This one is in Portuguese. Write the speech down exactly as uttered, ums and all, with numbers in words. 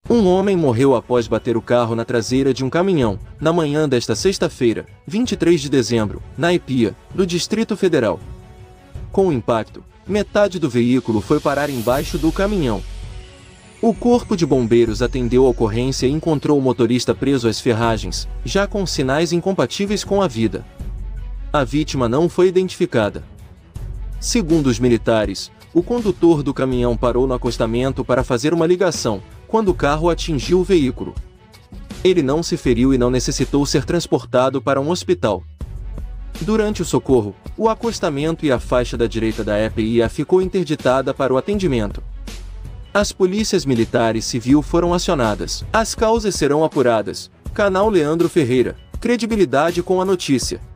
Um homem morreu após bater o carro na traseira de um caminhão, na manhã desta sexta-feira, vinte e três de dezembro, na Epia, do Distrito Federal. Com o impacto, metade do veículo foi parar embaixo do caminhão. O corpo de bombeiros atendeu a ocorrência e encontrou o motorista preso às ferragens, já com sinais incompatíveis com a vida. A vítima não foi identificada. Segundo os militares, o condutor do caminhão parou no acostamento para fazer uma ligação, quando o carro atingiu o veículo. Ele não se feriu e não necessitou ser transportado para um hospital. Durante o socorro, o acostamento e a faixa da direita da E P I A ficou interditada para o atendimento. As polícias militar e civil foram acionadas. As causas serão apuradas. Canal Leandro Ferreira. Credibilidade com a notícia.